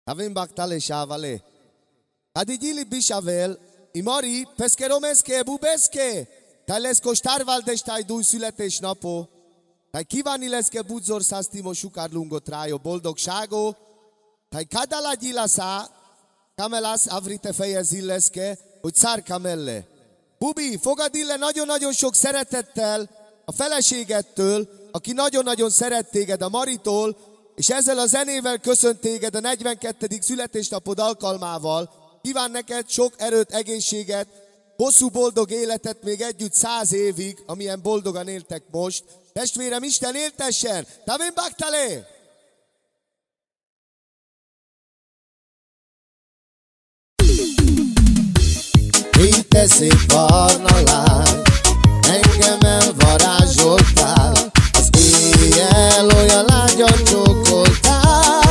Avem bactale șavale. Adigili bișavel, imori, pescheromesche, bubesche. Tai coștarval de stai du születe napo. Tai kívánileszke budzor szasztimo sukár lungo trájo boldogságo. Tai kadalagyilasa, kamelász avrite fejezilleszke, hogy szárkamelle. Bubi, fogad ille nagyon-nagyon sok szeretettel a feleségettől, aki nagyon-nagyon szeret téged, a Maritól, és ezzel a zenével köszönt téged a 42. születésnapod alkalmával. Kíván neked sok erőt, egészséget, hosszú boldog életet még együtt 100 évig, amilyen boldogan éltek most. Testvérem, Isten éltessen! Tavim baktale! Így te szép barna lány, engem elvarázsoltál, az éjjel olyan lágyan csókoltál.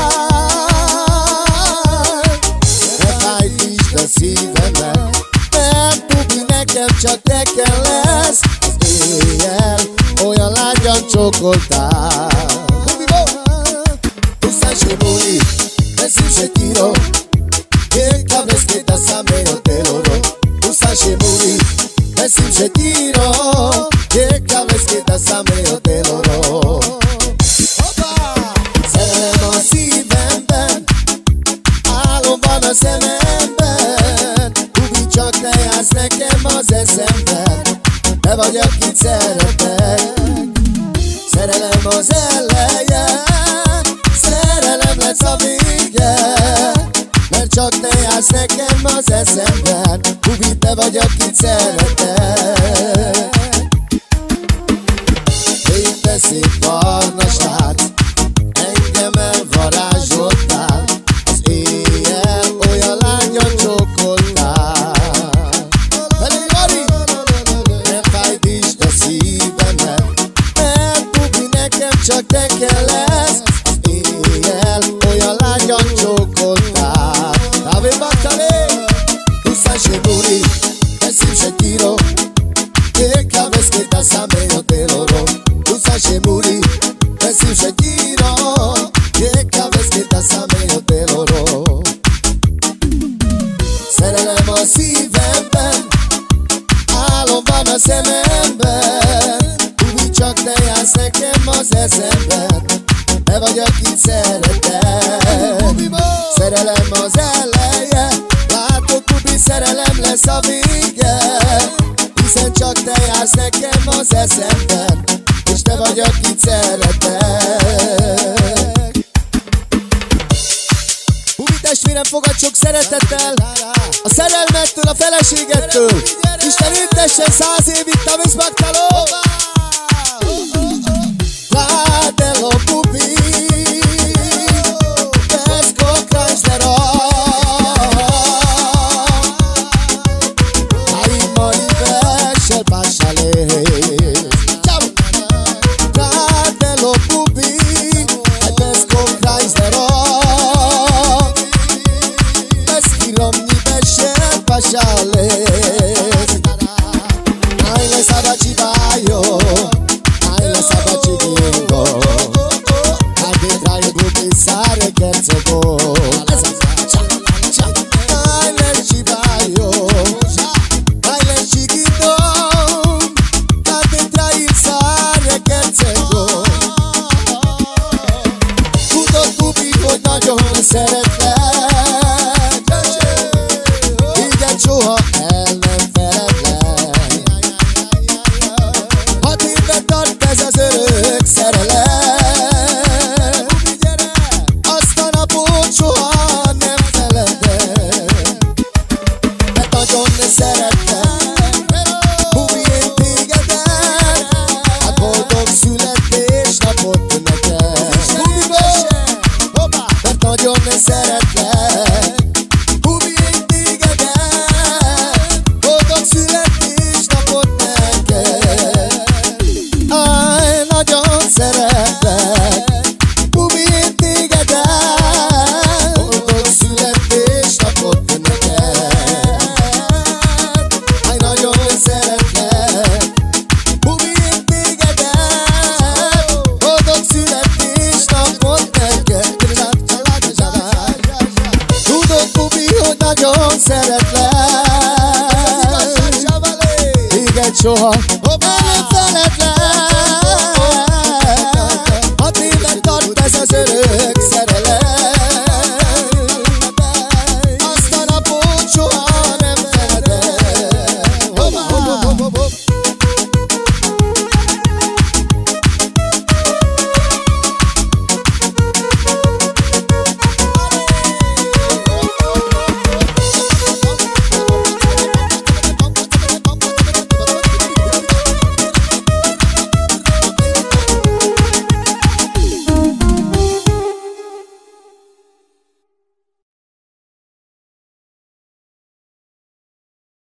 Ne fájtsd a szívemet, mert Bubi, nekem csak neked lesz, az éjjel olyan lágyan csókoltál. Tu sai Bubi, nessun se tiro, che cabres che da sameo te loro. Tu sai Bubi, nessun se tiro, che cabres che da sameo te loro. Szerelem a szívemben, álomban a szememben, Bubi, csak te jársz nekem az eszemben, te vagy, akit szeretek. Szerelem az eleje, szerelem lesz a vége, mert csak te jársz nekem az eszemben, Bubi, te vagy, akit szeretek. Én te szép barna srác, engem elvarázsoltál, az éjjel olyan lányan csókoltál. Nem fájdítsd a szívemet, mert Bubi, nekem csak neked lesz, az éjjel olyan lányan csókoltál. Tavim baktale, tu sai Bubi, nessun se tiro, che cabres che da sameo te loro. Tu sai Bubi, nessun se tiro, che cabres che da sameo te loro. Szerelem a szívemben, álomban a szememben, Bubi, csak te jársz nekem az eszemben, te vagy, akit szeretek. Szerelem az eleje, látod Bubi, szerelem lesz a vége, hiszen csak te jársz nekem az eszemben, és te vagy, akit szeretek. Bubi testvérem, fogad sok szeretettel a szerelmettől, a feleségettől. Isten éltessen 100 évig, Tavim baktalo! Fratello Bubi, pesco Chrysler, ai mori pesce pasciale. Fratello Bubi, pesco Chrysler, peschi romni pesce pasciale. Ai le sabaci baio, ai le sabaci gingo, ade trai Bubi sare kerzogo. Ai le ci baio, ai le ci gingo, ade trai sare kerzogo. Tudod Bubi, hogy nagyon szeretlek, igen, soha el nem feledlek. 6 évben tart ez az örök szerelem, azt a napot soha nem feledem, mert nagyon szeretlek, Bubi, én tégedet, hát boldog születésnapot neked. Bubi, mert nagyon szeretlek. nagyon szeretlek. Igen, soha nem feledlek.